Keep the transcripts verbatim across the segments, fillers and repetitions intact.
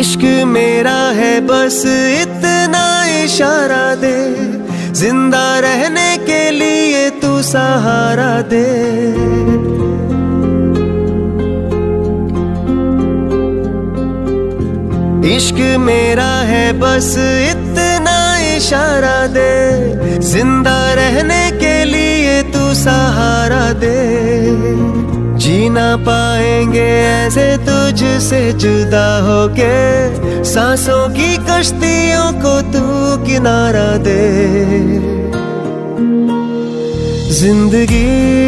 इश्क मेरा है बस इतना इशारा दे, जिंदा रहने के लिए तू सहारा दे। इश्क मेरा है बस इतना इशारा दे, जिंदा रहने के लिए तू सहारा दे। जी ना पाएंगे ऐसे तुझसे जुदा होके, सांसों की कश्तियों को तू किनारा दे। जिंदगी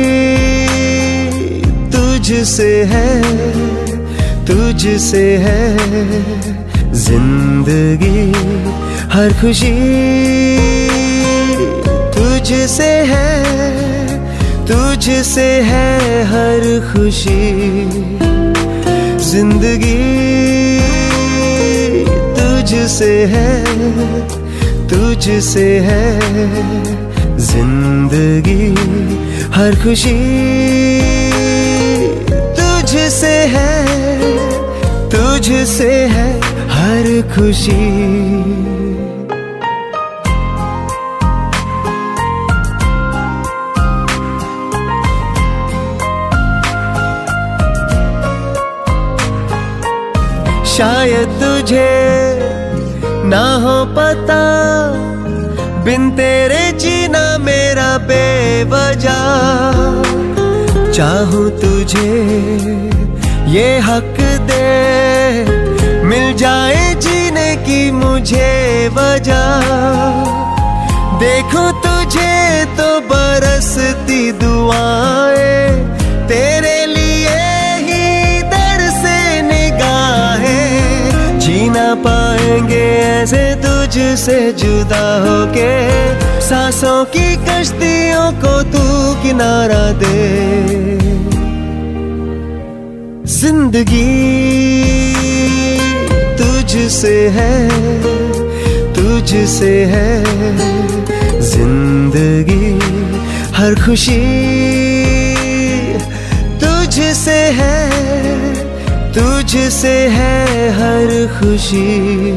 तुझसे है, तुझसे है जिंदगी, हर खुशी तुझसे है, तुझसे है हर खुशी। जिंदगी तुझसे है, तुझसे है जिंदगी, हर खुशी तुझसे है, तुझसे है हर खुशी। शायद तुझे ना हो पता, बिन तेरे जीना मेरा बेवजह। चाहूं तुझे ये हक दे, मिल जाए जीने की मुझे वजह। देखूं तुझे तो बरसती दुआएं, तेरे लिए ही दर से निगाहें। जी ना पाएंगे ऐसे तुझसे जुदा होके, सांसों की कश्तियों को तू किनारा दे। जिंदगी तुझसे है, तुझसे है जिंदगी, हर खुशी तुझसे है, तुझसे है हर खुशी।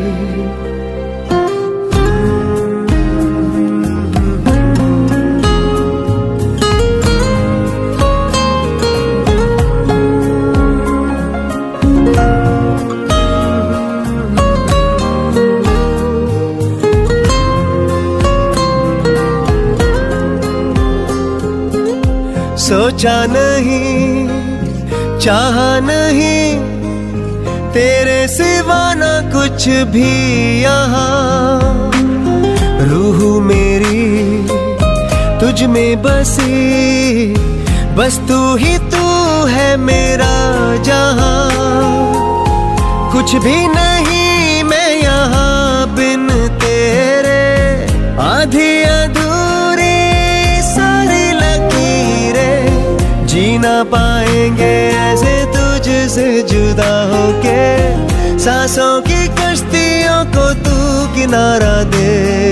सोचा नहीं, चाहा नहीं, तेरे सिवा ना कुछ भी यहाँ। रूह मेरी तुझ में बसी, बस तू ही तू है मेरा जहाँ। कुछ भी नहीं मैं यहाँ बिन तेरे, आधी अधूरी सारी लकीरें। जी ना पाएंगे ऐसे तुझसे जुदा होके, सांसों की कश्तियों को तू किनारा दे।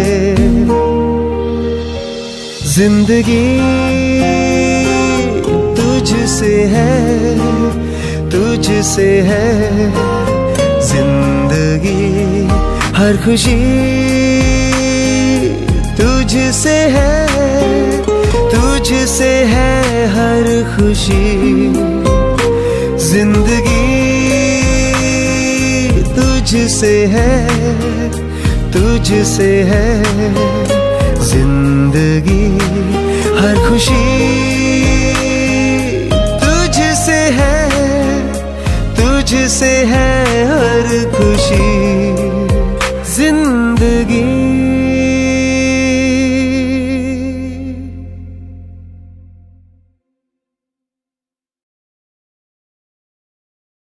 जिंदगी तुझसे है, तुझसे है जिंदगी, हर खुशी तुझसे है, तुझसे है हर खुशी। जिंदगी तुझसे है, तुझसे है जिंदगी, हर खुशी